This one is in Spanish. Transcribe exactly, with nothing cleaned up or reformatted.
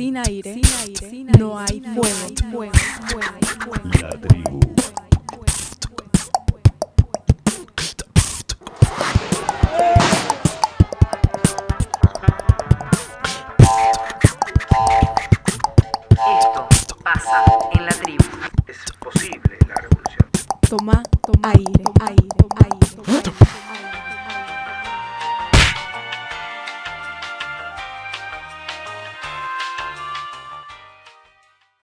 Sin aire, sin aire, no hay fuego, fuego, fuego, fuego. La tribu.